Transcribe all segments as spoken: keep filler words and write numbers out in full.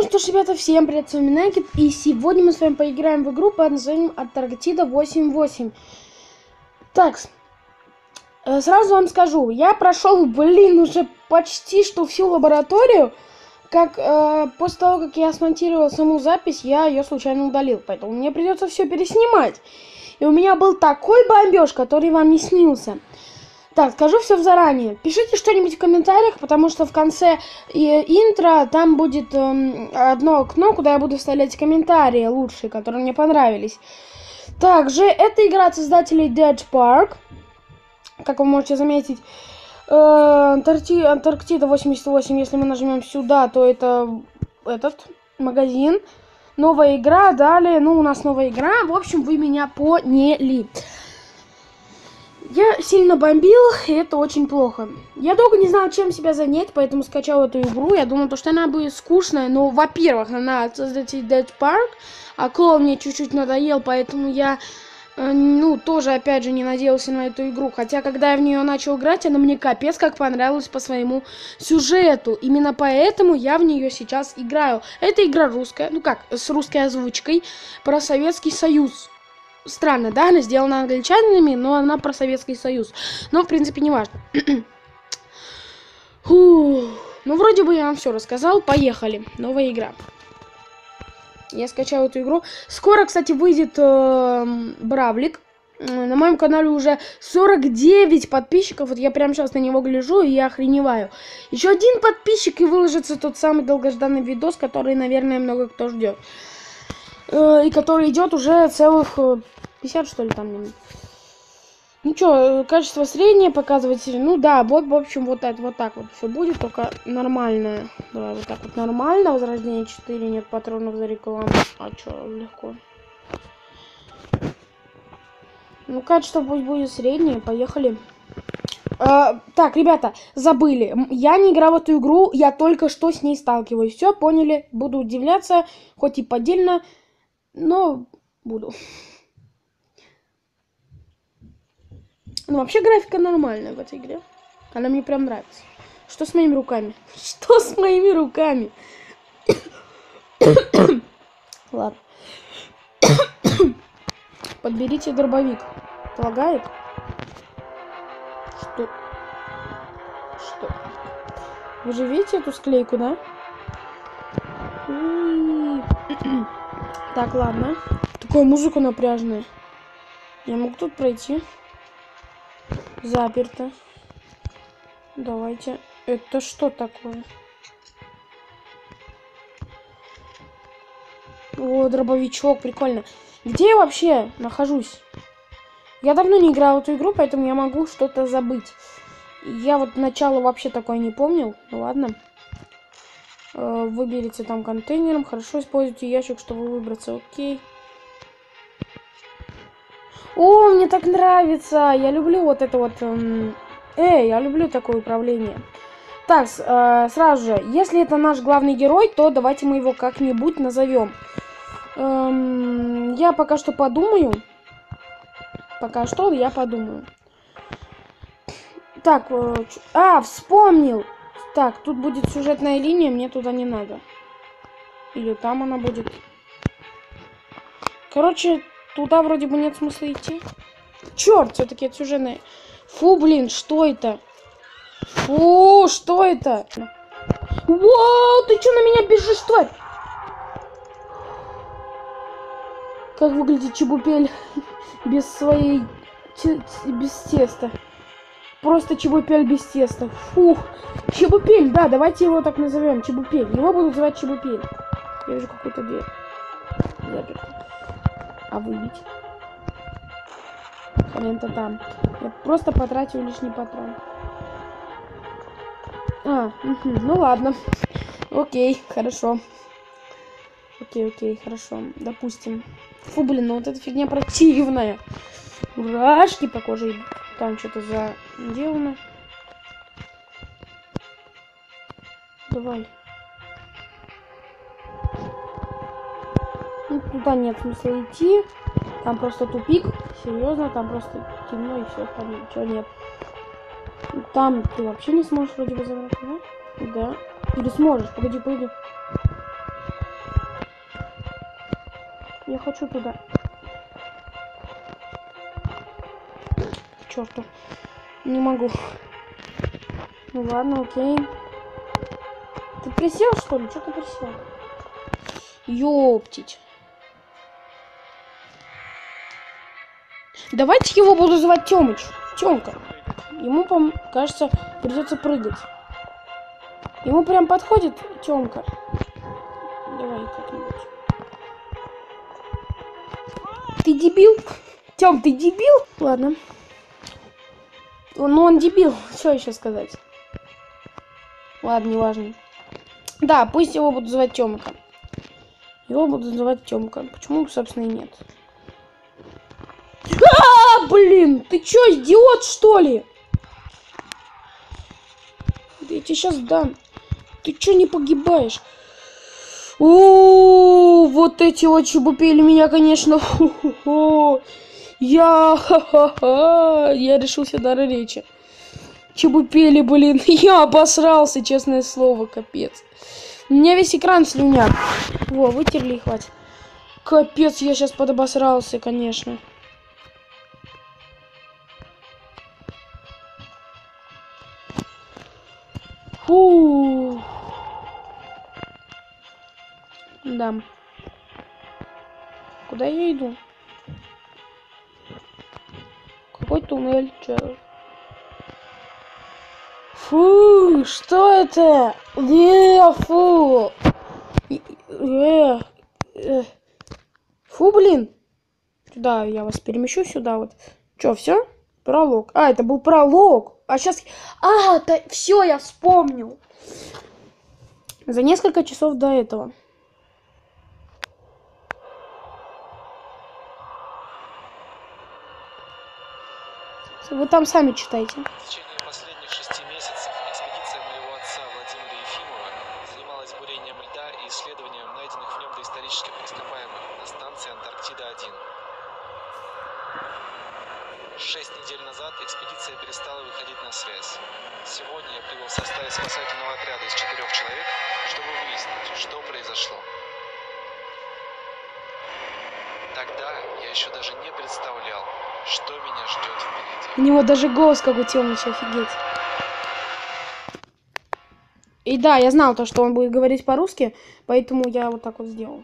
что ж, ребята, всем привет, с вами Naked, и сегодня мы с вами поиграем в игру под названием Антарктида восемь восемь. Так, сразу вам скажу, я прошел, блин, уже почти что всю лабораторию, как э, после того, как я смонтировал саму запись, я ее случайно удалил, поэтому мне придется все переснимать. И у меня был такой бомбеж, который вам не снился. Так, скажу все заранее. Пишите что-нибудь в комментариях, потому что в конце э, интро там будет э, одно окно, куда я буду вставлять комментарии лучшие, которые мне понравились. Также это игра от создателей Dead Park. Как вы можете заметить, э, Антаркти... Антарктида восемьдесят восемь, если мы нажмем сюда, то это этот магазин. Новая игра, далее, ну у нас новая игра. В общем, вы меня поняли. Я сильно бомбил, и это очень плохо. Я долго не знал, чем себя занять, поэтому скачал эту игру. Я думал, что она будет скучная, но, во-первых, она от создателей Dead Park, а клоун мне чуть-чуть надоел, поэтому я, э, ну, тоже, опять же, не надеялся на эту игру. Хотя, когда я в нее начал играть, она мне капец как понравилась по своему сюжету. Именно поэтому я в нее сейчас играю. Это игра русская, ну как, с русской озвучкой, про Советский Союз. Странно, да, она сделана англичанами, но она про Советский Союз. Но, в принципе, не важно. Фух. Ну, вроде бы я вам все рассказал. Поехали. Новая игра. Я скачал эту игру. Скоро, кстати, выйдет э, Бравлик. На моем канале уже сорок девять подписчиков. Вот я прямо сейчас на него гляжу, и я охреневаю. Еще один подписчик, и выложится тот самый долгожданный видос, который, наверное, много кто ждет. И который идет уже целых пятьдесят, что ли, там минут. Ничего, качество среднее показывать. Ну да, вот, в общем, вот это вот так вот все будет, только нормальное. Давай вот так вот нормально. Возрождение четыре, нет патронов за рекламу. А чё, легко. Ну, качество пусть будет среднее, поехали. А, так, ребята, забыли. Я не играл в эту игру, я только что с ней сталкиваюсь. Все, поняли? Буду удивляться, хоть и поддельно. Но буду. Ну, вообще графика нормальная в этой игре. Она мне прям нравится. Что с моими руками? Что с моими руками? Ладно. Подберите дробовик. Лагает? Что? Что? Вы же видите эту склейку, да? Так, ладно. Такую музыку напряженную. Я могу тут пройти. Заперто. Давайте. Это что такое? О, дробовичок, прикольно. Где я вообще нахожусь? Я давно не играл в эту игру, поэтому я могу что-то забыть. Я вот начало вообще такое не помнил. Ну ладно. Выберите там контейнером. Хорошо, используйте ящик, чтобы выбраться. Окей. О, мне так нравится. Я люблю вот это вот. Эм... Эй, я люблю такое управление. Так, э, сразу же. Если это наш главный герой, то давайте мы его как-нибудь назовем. Эм... Я пока что подумаю. Пока что я подумаю. Так, э... а, вспомнил. Так, тут будет сюжетная линия, мне туда не надо. Или там она будет. Короче, туда вроде бы нет смысла идти. Черт, все-таки это сюжетная. Фу, блин, что это? Фу, что это? Вау, ты что на меня бежишь, тварь? Как выглядит чебупель без своей... без теста. Просто чебупель без теста. Фух. Чебупель, да, давайте его так назовем. Чебупель. Его будут звать Чебупель. Я вижу какую-то дверь. Заперто. А выбить? Хрен-то там. Я просто потратил лишний патрон. А, угу, ну ладно. Окей, хорошо. Окей, окей, хорошо. Допустим. Фу, блин, ну вот эта фигня противная. Мурашки по коже идут. Там что-то заделано. Давай. Ну, туда нет смысла идти. Там просто тупик. Серьезно, там просто темно и все. Там ничего нет. Там ты вообще не сможешь вроде бы забраться, да? Да. Или сможешь? Погоди, погоди. Я хочу туда. К черту. Не могу. Ну ладно, окей. Ты присел, что ли? Что ты присел? Ёптить. Давайте его буду звать Тёмыч. Тёмка. Ему, по кажется, придется прыгать. Ему прям подходит Тёмка. Давай как-нибудь. Ты дебил? Тём, ты дебил? Ладно. Ну он дебил. Что еще сказать? Ладно, неважно. Да, пусть его будут звать Тёмка. Его будут звать Тёмка. Почему, собственно, и нет? А, блин, ты чё, идиот, что ли? Да я тебе сейчас дам. Ты чё не погибаешь? О, вот эти вот чебупели меня, конечно. Хо-хо-хо. Я, ха-ха-ха. Я решился дар речи. Чебупели, блин. Я обосрался, честное слово, капец. У меня весь экран слюняк. Во, вытерли и хватит. Капец, я сейчас подобосрался, конечно. Фу. Да. Куда я иду? Какой туннель? Че? Фу, что это? Э, фу. Э, э. Фу, блин. Сюда я вас перемещу сюда вот. Че, все? Пролог. А, это был пролог. А сейчас... А, да, все, я вспомнил. За несколько часов до этого. Вы там сами читайте. В течение последних шести месяцев экспедиция моего отца Владимира Ефимова занималась бурением льда и исследованием найденных в нем доисторических ископаемых на станции Антарктида один. Шесть недель назад экспедиция перестала выходить на связь. Сегодня я прибыл в составе спасательного отряда из четырех человек, чтобы выяснить, что произошло. Тогда я еще даже не представлял, что меня ждет впереди. У него даже голос как у Тёмыча, офигеть. И да, я знал то, что он будет говорить по-русски, поэтому я вот так вот сделал.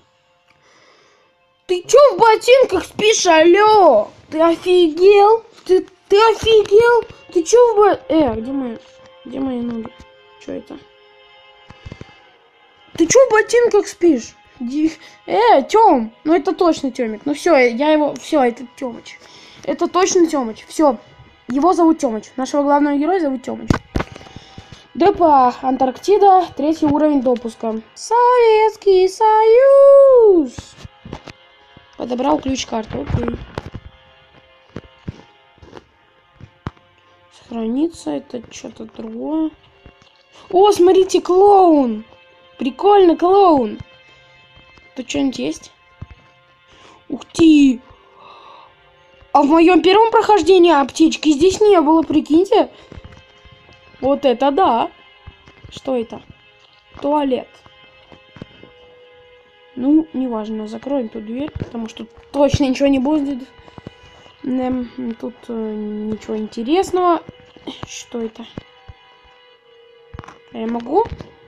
Ты чё в ботинках спишь, алё? Ты офигел? Ты, ты офигел? Ты чё в бо... Э, где мои... Где мои ноги? Чё это? Ты чё в ботинках спишь? Ди... Э, Тём! Ну это точно Тёмик. Ну все, я его... Все, это Тёмыч. Это точно Тёмыч. Все. Его зовут Тёмыч. Нашего главного героя зовут Тёмыч. ДПА. Антарктида. Третий уровень допуска. Советский Союз. Подобрал ключ-карту. Окей. Сохраниться. Это что-то другое. О, смотрите, клоун. Прикольно, клоун. Тут что-нибудь есть? Ух ты. А в моем первом прохождении аптечки здесь не было, прикиньте. Вот это да. Что это? Туалет. Ну, неважно, закроем тут дверь, потому что точно ничего не будет. Эм, тут э, ничего интересного. Что это? Я могу?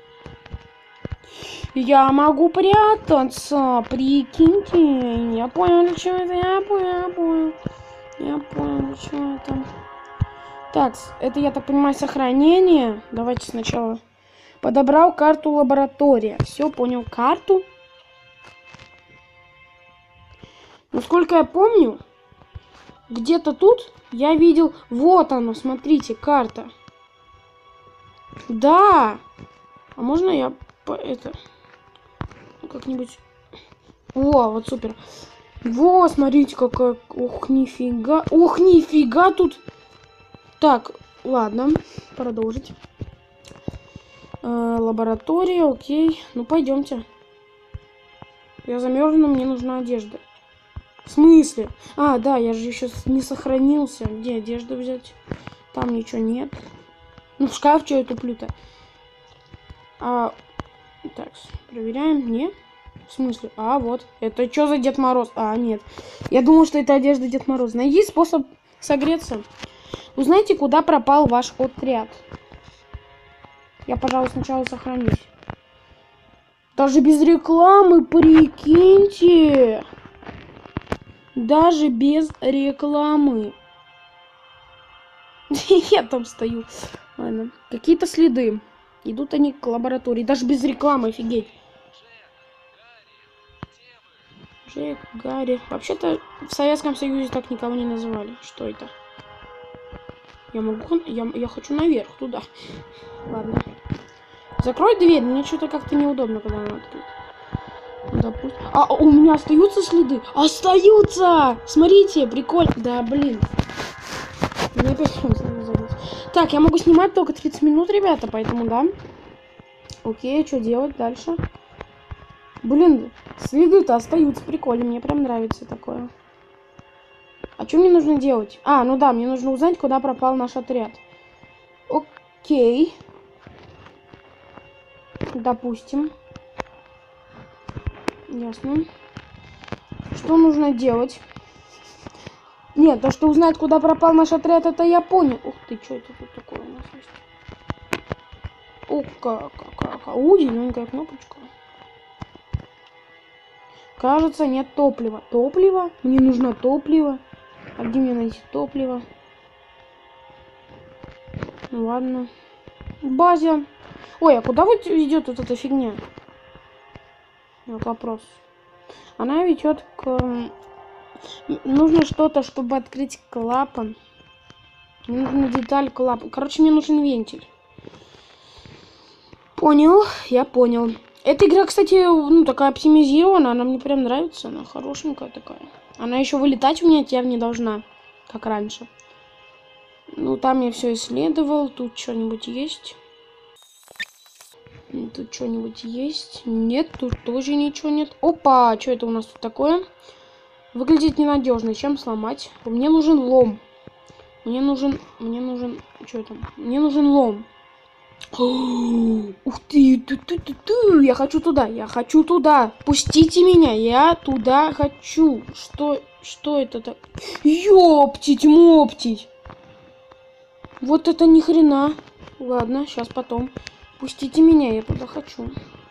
Я могу прятаться, прикиньте. Я понял, что это, я понял, я понял. Я понял, что это. Так, это, я так понимаю, сохранение. Давайте сначала. Подобрал карту лаборатория. Все, понял, карту. Насколько я помню, где-то тут я видел... Вот оно, смотрите, карта. Да. А можно я по это... как-нибудь... О, вот супер. Во, смотрите, какая... Ох, нифига. Ох, нифига тут... Так, ладно. Продолжить. Э, лаборатория, окей. Ну, пойдемте. Я замерзну, мне нужна одежда. В смысле? А, да, я же еще не сохранился. Где одежду взять? Там ничего нет. Ну, в шкаф что я туплю-то? А, так, проверяем. Не. В смысле? А, вот. Это что за Дед Мороз? А, нет. Я думал, что это одежда Дед Мороз. Найди способ согреться. Узнайте, куда пропал ваш отряд. Я, пожалуй, сначала сохранюсь. Даже без рекламы, прикиньте. Даже без рекламы. Я там стою. Ладно. Какие-то следы. Идут они к лаборатории. Даже без рекламы, офигеть. Джек, Гарри. Вообще-то в Советском Союзе так никого не называли. Что это? Я могу... Я, я хочу наверх, туда. Ладно. Закрой дверь. Мне что-то как-то неудобно, когда она открыта. Допустим. А, у меня остаются следы? Остаются! Смотрите, прикольно. Да, блин. Мне опять забылось. Так, я могу снимать только тридцать минут, ребята, поэтому да. Окей, что делать дальше? Блин, следы-то остаются. Прикольно, мне прям нравится такое. А что мне нужно делать? А, ну да, мне нужно узнать, куда пропал наш отряд. Окей. Допустим. Ясно. Что нужно делать? Нет, то, что узнать, куда пропал наш отряд, это я понял. Ух ты, что это тут такое у нас есть? Ух, как, как, как. У, зелененькая кнопочка. Кажется, нет топлива. Топливо? Мне нужно топливо. А где мне найти топливо? Ну ладно. База. Ой, а куда вот идет вот эта фигня? Вот вопрос. Она ведет к... Нужно что-то, чтобы открыть клапан. Мне нужна деталь клапан. Короче, мне нужен вентиль. Понял, я понял. Эта игра, кстати, ну, такая оптимизирована. Она мне прям нравится. Она хорошенькая такая. Она еще вылетать у меня теперь не должна, как раньше. Ну, там я все исследовал. Тут что-нибудь есть? Тут что-нибудь есть? Нет, тут тоже ничего нет. Опа, что это у нас тут такое? Выглядит ненадежно. Чем сломать? Мне нужен лом. Мне нужен... Мне нужен... Что там? Мне нужен лом. Ух ты! Ту -ту -ту -ту. Я хочу туда. Я хочу туда. Пустите меня. Я туда хочу. Что... Что это так? Ёптить, моптить. Вот это ни хрена. Ладно, сейчас потом. Пустите меня. Я туда хочу.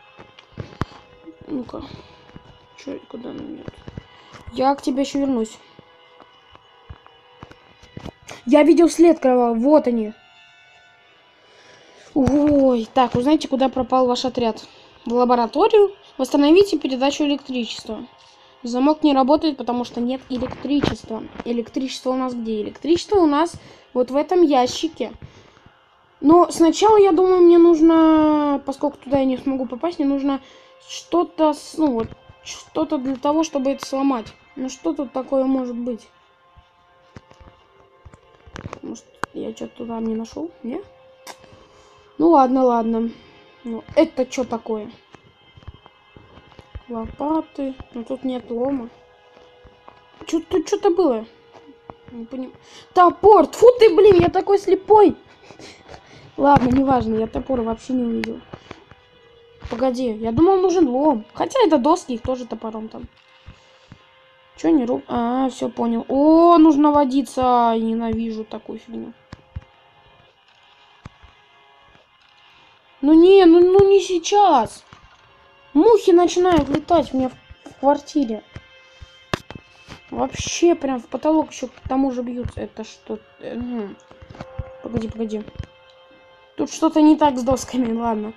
Ну-ка. Чё, куда нам нет? Я к тебе еще вернусь. Я видел след кровавый. Вот они. Ой. Так, узнайте, куда пропал ваш отряд. В лабораторию. Восстановите передачу электричества. Замок не работает, потому что нет электричества. Электричество у нас где? Электричество у нас вот в этом ящике. Но сначала, я думаю, мне нужно... Поскольку туда я не смогу попасть, мне нужно что-то... Ну вот. Что-то для того, чтобы это сломать. Ну что тут такое может быть? Может, я что-то туда не нашел? Не? Ну ладно, ладно. Ну, это что такое? Лопаты. Но тут нет лома. Что тут что-то было? Не понимаю. Топор! Тьфу ты, блин, я такой слепой! Ладно, неважно, я топор вообще не увидел. Погоди, я думал, нужен лом. Хотя это доски, их тоже топором там. Че не руб... А, все понял. О, нужно водиться. Ненавижу такую фигню. Ну не, ну, ну не сейчас. Мухи начинают летать у меня в, в квартире. Вообще прям в потолок еще к тому же бьются. Это что? Угу. Погоди, погоди. Тут что-то не так с досками, ладно.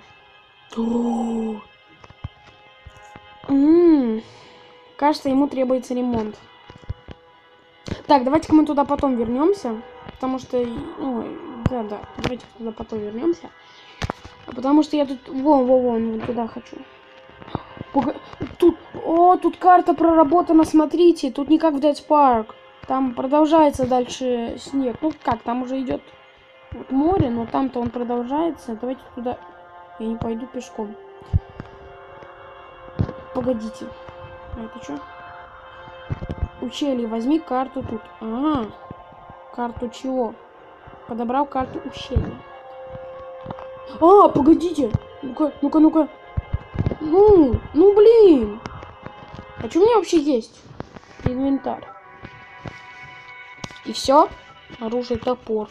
М-м-м. Кажется, ему требуется ремонт. Так, давайте-ка мы туда потом вернемся. Потому что... Ой, да-да. Давайте туда потом вернемся. Потому что я тут... Вон, вон, вон, вон туда хочу. Тут... О, тут карта проработана, смотрите. Тут не как в Dead Park. Там продолжается дальше снег. Ну как, там уже идет вот море, но там-то он продолжается. Давайте туда... Я не пойду пешком. Погодите. А это что? Ущелье. Возьми карту тут. А, -а, -а. Карту чего? Подобрал карту ущелья. А, погодите. Ну-ка, ну-ка, ну-ка. Ну, ну блин. А что у меня вообще есть? Инвентарь. И все? Оружие, топор.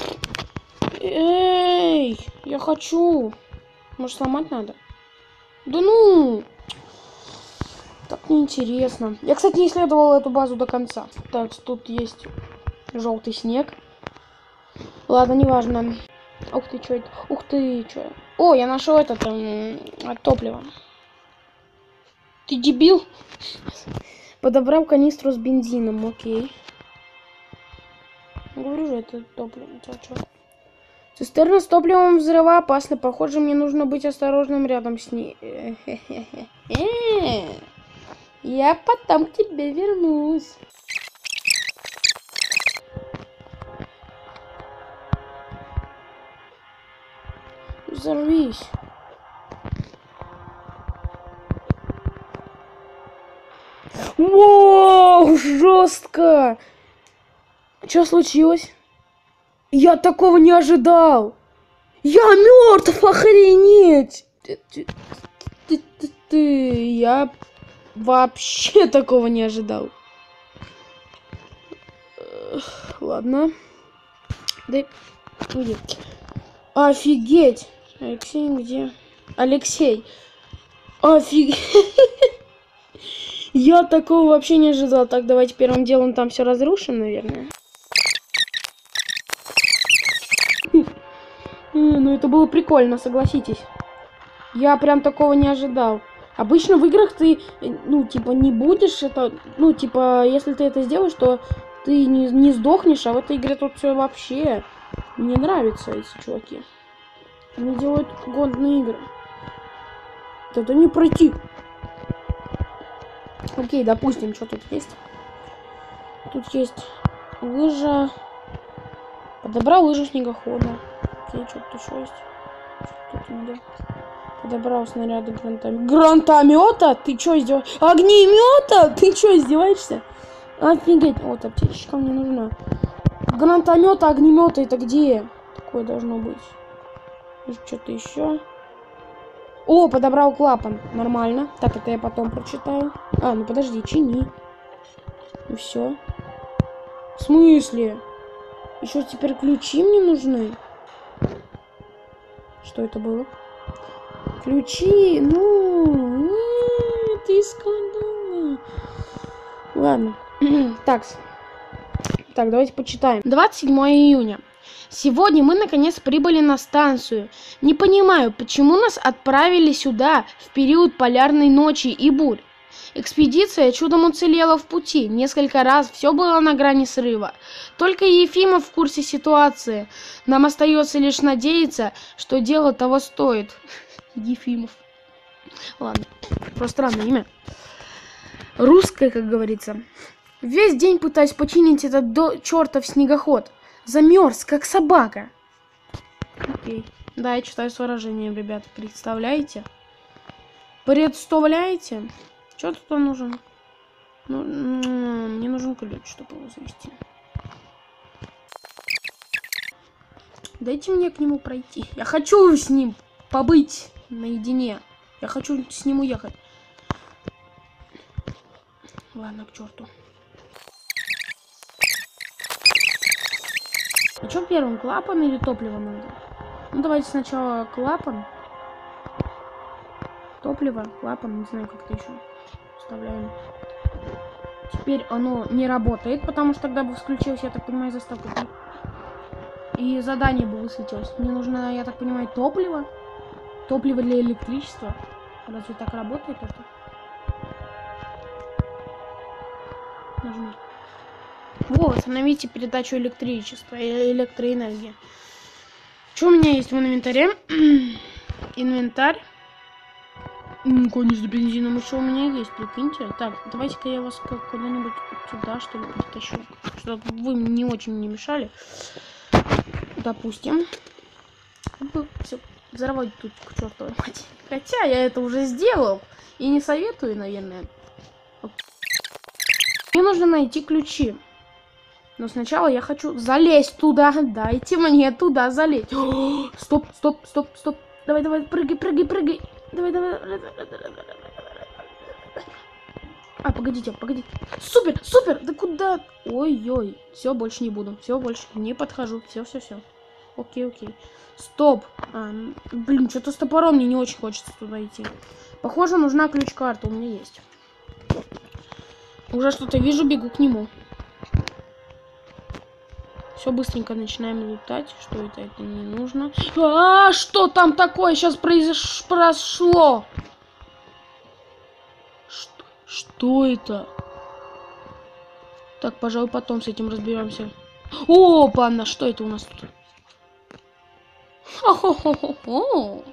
Эй, я хочу. Может, сломать надо? Да ну! Так неинтересно. Я, кстати, не исследовал эту базу до конца. Так, тут есть желтый снег. Ладно, неважно. Ух ты, что это? Ух ты, что? О, я нашел это там топливо. Ты дебил? Подобрал канистру с бензином, окей. Говорю же, это топливо. Цистерна с топливом взрывоопасна. Похоже, мне нужно быть осторожным рядом с ней. Я потом к тебе вернусь. Взорвись. Воу, жестко. Что случилось? Я такого не ожидал. Я мертв, охренеть. Ты, ты, ты, ты, ты. Я вообще такого не ожидал. Ладно. Да, уйди. Офигеть. Алексей где? Алексей. Офигеть. Я такого вообще не ожидал. Так, давайте первым делом там все разрушим, наверное. Ну, это было прикольно, согласитесь. Я прям такого не ожидал. Обычно в играх ты, ну, типа, не будешь это... Ну, типа, если ты это сделаешь, то ты не, не сдохнешь, а в этой игре тут все вообще... Мне нравятся эти чуваки. Они делают годные игры. Это не пройти. Окей, допустим, что тут есть. Тут есть лыжа. Подобрал лыжу снегохода. Окей, что тут еще есть? Что тут надо? Подобрал снаряды гранатомета. Гранатомета? Ты что издеваешься? Огнемета? Ты что издеваешься? Офигеть. Вот аптечка мне нужна. Гранатомета, огнемета, это где? Такое должно быть. Что-то еще. О, подобрал клапан. Нормально. Так, это я потом прочитаю. А, ну подожди, чини. И все. В смысле? Еще теперь ключи мне нужны. Что это было? Ключи, ну, ты скандал. Ладно. Так. Так, давайте почитаем. двадцать седьмое июня. Сегодня мы наконец прибыли на станцию. Не понимаю, почему нас отправили сюда в период полярной ночи и бурь. Экспедиция чудом уцелела в пути. Несколько раз все было на грани срыва. Только Ефимов в курсе ситуации. Нам остается лишь надеяться, что дело того стоит. Ефимов. Ладно, просто странное имя. Русское, как говорится. Весь день пытаюсь починить этот до... чертов снегоход. Замерз, как собака. Окей. Да, я читаю с выражением, ребят. Представляете? Представляете? Что тут нужен? Ну, мне нужен ключ, чтобы его завести. Дайте мне к нему пройти. Я хочу с ним побыть наедине. Я хочу с ним уехать. Ладно, к черту. А что первым, клапан или топливо надо? Ну, давайте сначала клапан. Топливо, клапан, не знаю, как это еще. Вставляем. Теперь оно не работает, потому что тогда бы включилась, я так понимаю, заставка. И задание бы высветилось. Мне нужно, я так понимаю, топливо. Топливо для электричества. Разве так работает это? Нажми. Вот, остановите передачу электричества, электроэнергии. Что у меня есть в инвентаре? Инвентарь. Конечно, бензином еще у меня есть, прикиньте. Так, давайте-ка я вас куда-нибудь сюда, что ли, притащу. Чтобы вы не очень не мешали. Допустим. Все, взорвать тут к чертовой матери. Хотя я это уже сделал. И не советую, наверное. Мне нужно найти ключи. Но сначала я хочу залезть туда. Дайте мне туда залезть. О, стоп, стоп, стоп, стоп. Давай, давай, прыгай, прыгай, прыгай. Давай, давай. А, погодите, погодите. Супер, супер! Да куда? Ой-ой. Все, больше не буду. Все, больше не подхожу. Все, все, все. Окей, окей. Стоп. А, блин, что-то с топором мне не очень хочется туда идти. Похоже, нужна ключ-карта. У меня есть. Уже что-то вижу, бегу к нему. Все, быстренько начинаем лутать. Что это? Это не нужно. А, что там такое сейчас произош... прошло? Что, что это? Так, пожалуй, потом с этим разберемся. Опа, на что это у нас тут? О,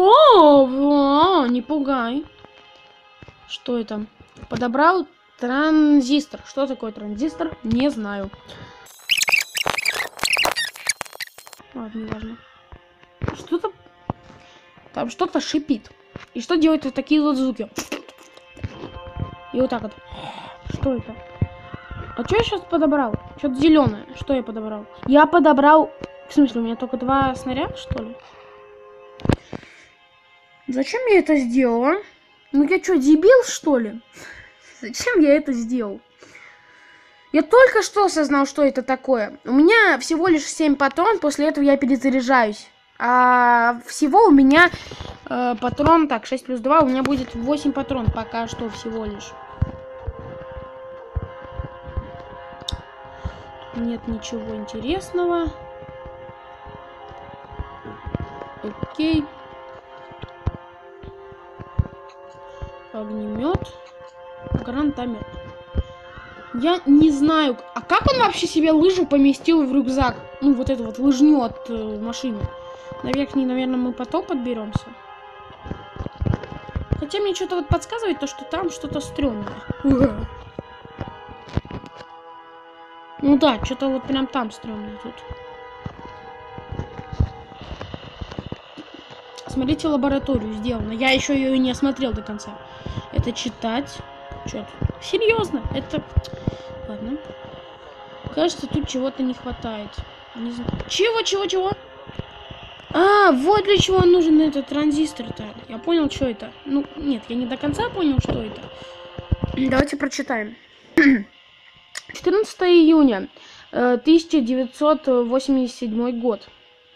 не пугай. Что это? Подобрал транзистор. Что такое транзистор? Не знаю. Ладно, не важно. Что-то... Там что-то шипит. И что делает вот такие вот звуки? И вот так вот. Что это? А что я сейчас подобрал? Что-то зеленое. Что я подобрал? Я подобрал... В смысле, у меня только два снаряда, что ли? Зачем я это сделала? Ну я что, дебил, что ли? Зачем я это сделал? Я только что осознал, что это такое. У меня всего лишь семь патрон, после этого я перезаряжаюсь. А всего у меня э, патрон, так, шесть плюс два, у меня будет восемь патрон пока что всего лишь. Тут нет ничего интересного. Окей. Огнемет. Гранатомет. Я не знаю, а как он вообще себе лыжи поместил в рюкзак? Ну, вот эту вот лыжню от э, машины. Наверх, наверное, мы потом подберемся. Хотя мне что-то вот подсказывает, то, что там что-то стрёмное. Ну да, что-то вот прям там стрёмное тут. Смотрите, лабораторию сделано. Я еще ее и не осмотрел до конца. Это читать. Что тут? Серьезно? Это... Ладно. Кажется, тут чего-то не хватает. Не знаю. Чего, чего, чего? А, вот для чего нужен этот транзистор-то. Я понял, что это. Ну, нет, я не до конца понял, что это. Давайте прочитаем. четырнадцатого июня тысяча девятьсот восемьдесят седьмой год.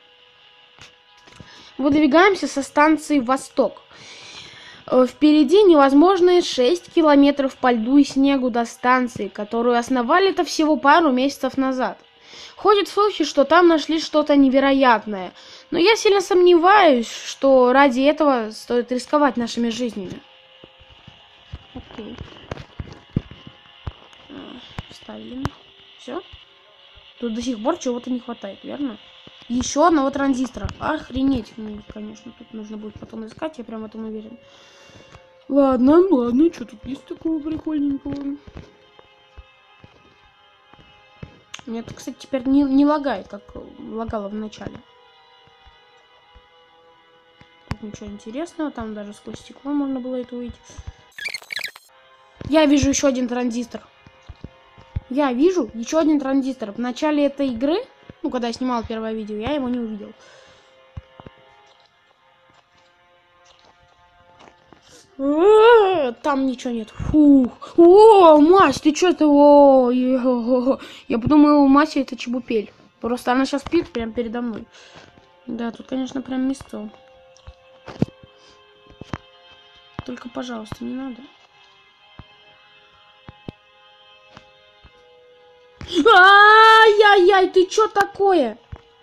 Выдвигаемся со станции «Восток». Впереди невозможные шесть километров по льду и снегу до станции, которую основали-то всего пару месяцев назад. Ходят слухи, что там нашли что-то невероятное, но я сильно сомневаюсь, что ради этого стоит рисковать нашими жизнями. Окей. Вставили. Все. Тут до сих пор чего-то не хватает, верно? Еще одного транзистора. Охренеть. Мне, конечно, тут нужно будет потом искать, я прям в этом уверен. Ладно, ладно, что тут есть такого прикольненького? Мне это, кстати, теперь не, не лагает, как лагало в начале. Тут ничего интересного, там даже сквозь стекло можно было это увидеть. Я вижу еще один транзистор. Я вижу еще один транзистор. В начале этой игры, ну, когда я снимал первое видео, я его не увидел. Там ничего нет. Фух. О, Мась, ты что-то... О, я подумал, Мася это Чебупель. Просто она сейчас спит прямо передо мной. Да, тут, конечно, прям место. Только, пожалуйста, не надо. Ай-яй-яй, ты что такое?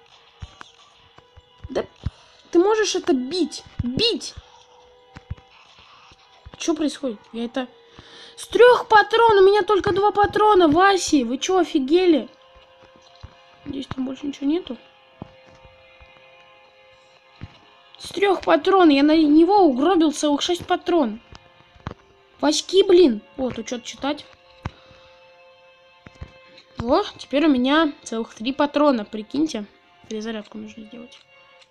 Да ты можешь это бить? Бить! Что происходит? Я это... С трех патрон! У меня только два патрона, Васи! Вы что, офигели? Здесь там больше ничего нету. С трех патрон! Я на него угробил целых шесть патрон. Васьки, блин! О, тут что-то читать. О, теперь у меня целых три патрона, прикиньте. Перезарядку нужно сделать.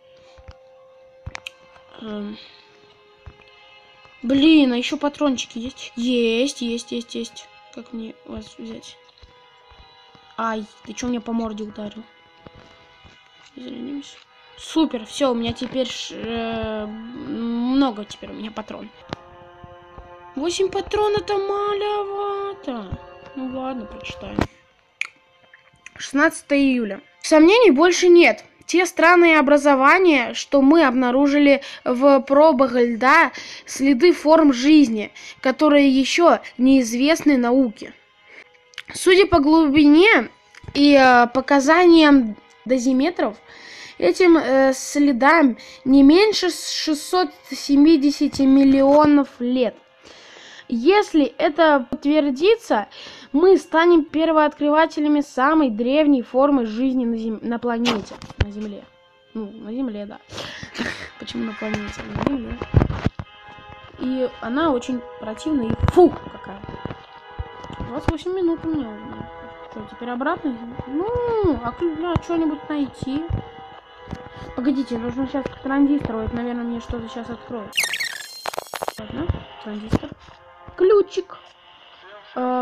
Эм. Блин, а еще патрончики есть? Есть, есть, есть, есть. Как мне вас взять? Ай, ты что мне по морде ударил? Извинимся. Супер, все, у меня теперь ш... э... много теперь у меня патрон. восемь патрон это маловато. Ну ладно, прочитаем. шестнадцатое июля. Сомнений больше нет. Те странные образования, что мы обнаружили в пробах льда, следы форм жизни, которые еще неизвестны науке. Судя по глубине и э, показаниям дозиметров, этим э, следам не меньше шестисот семидесяти миллионов лет. Если это подтвердится, мы станем первооткрывателями самой древней формы жизни на, зем... на планете. На Земле. Ну, на Земле, да. Почему на планете? На Земле. И она очень противная и фу какая. двадцать восемь минут у меня. Что, теперь обратно? Ну, а что-нибудь найти? Погодите, нужно сейчас к транзистору. Это, наверное, мне что-то сейчас откроет. Ладно, транзистор. Ключик. А...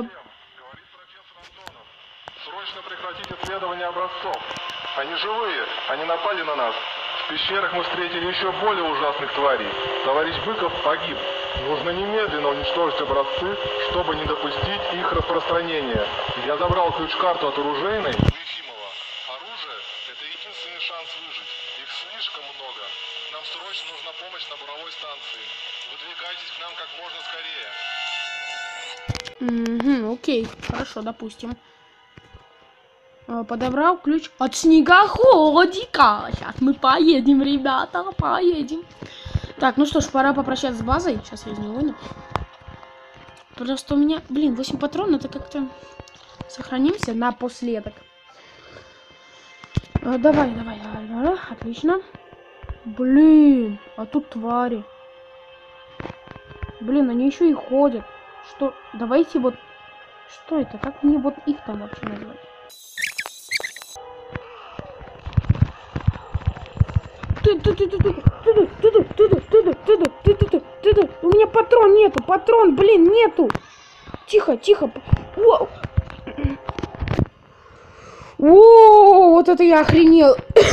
Срочно прекратить исследование образцов. Они живые, они напали на нас. В пещерах мы встретили еще более ужасных тварей. Товарищ Быков погиб. Нужно немедленно уничтожить образцы, чтобы не допустить их распространения. Я забрал ключ-карту от оружейной. Ефимова. Оружие – это единственный шанс выжить. Их слишком много. Нам срочно нужна помощь на буровой станции. Выдвигайтесь к нам как можно скорее. Угу, окей, хорошо, допустим. Подобрал ключ от снегоходика. Сейчас мы поедем, ребята, поедем. Так, ну что ж, пора попрощаться с базой. Сейчас я из нее выйду. Просто у меня, блин, восемь патронов, это как-то... Сохранимся напоследок. А, давай, давай, давай, давай, отлично. Блин, а тут твари. Блин, они еще и ходят. Что, давайте вот... Что это? Как мне вот их там вообще назвать? У меня патрон нету, патрон, блин, нету. Тихо, тихо. О, О вот это я охренел.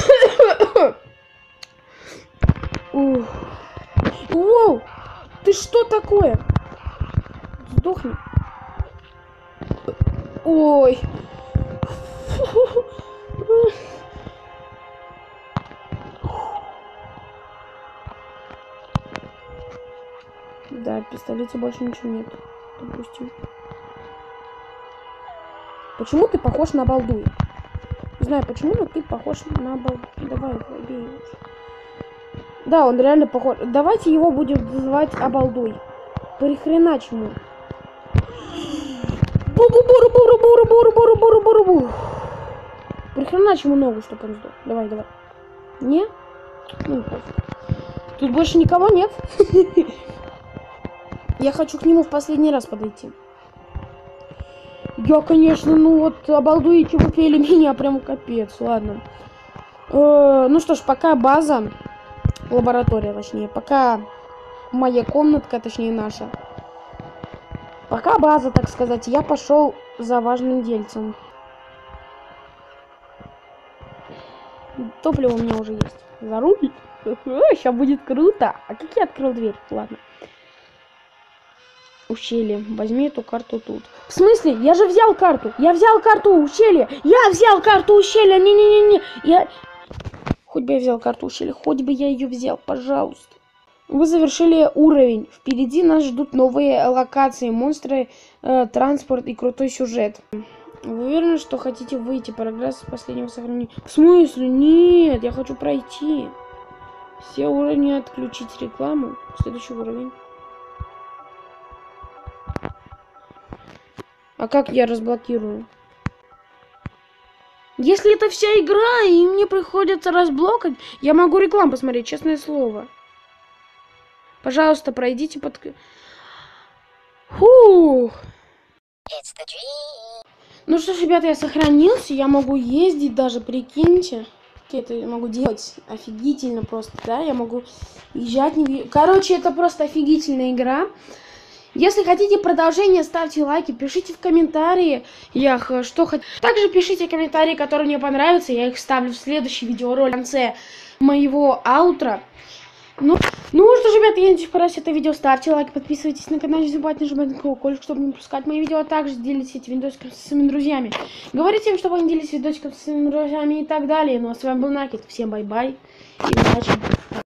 Воу, ты что такое? Сдохни. Ой. Да, в пистолете больше ничего нет. Допустим. Почему ты похож на балдуя? Не знаю почему, но ты похож на балдуя. Давай, убей его. Да, он реально похож. Давайте его будем называть обалдуй. Прихрена чему. Бу-бу-буру-буру-буру-буру-буру-буру-буру-буру. Прихрена чему ногу, чтобы он сдох. Давай, давай. Не? Ну, тут больше никого нет. Я хочу к нему в последний раз подойти. Я, конечно, ну вот, обалдуете, выпили меня, прям капец, ладно. Э, ну что ж, пока база, лаборатория, точнее, пока моя комнатка, точнее, наша. Пока база, так сказать, я пошел за важным дельцем. Топливо у меня уже есть. За руль? Сейчас будет круто. А как я открыл дверь? Ладно. Ущелье. Возьми эту карту тут. В смысле? Я же взял карту. Я взял карту ущелья. Я взял карту ущелья. Не-не-не-не. Я... Хоть бы я взял карту ущелья. Хоть бы я ее взял. Пожалуйста. Вы завершили уровень. Впереди нас ждут новые локации. Монстры, э, транспорт и крутой сюжет. Вы уверены, что хотите выйти? Прогресс последнего сохранения. В смысле? Нет. Я хочу пройти. Все уровни отключить рекламу. Следующий уровень. А как я разблокирую? Если это вся игра, и мне приходится разблокать, я могу рекламу посмотреть, честное слово. Пожалуйста, пройдите под... Фух. Ну что ж, ребята, я сохранился, я могу ездить даже, прикиньте. Это я могу делать офигительно просто, да, я могу езжать. Не... Короче, это просто офигительная игра. Если хотите продолжение, ставьте лайки, пишите в комментарии, я что хоть. Также пишите комментарии, которые мне понравятся, я их вставлю в следующий видеоролик в конце моего аутро. Ну, ну что ж, ребята, я надеюсь, понравилось это видео. Ставьте лайк, подписывайтесь на канал, не забывайте нажимать на колокольчик, чтобы не пропускать мои видео, а также делитесь этим видосиком со своими друзьями. Говорите им, чтобы они делились видосиком со своими друзьями и так далее. Ну а с вами был Накид. Всем бай-бай и удачи.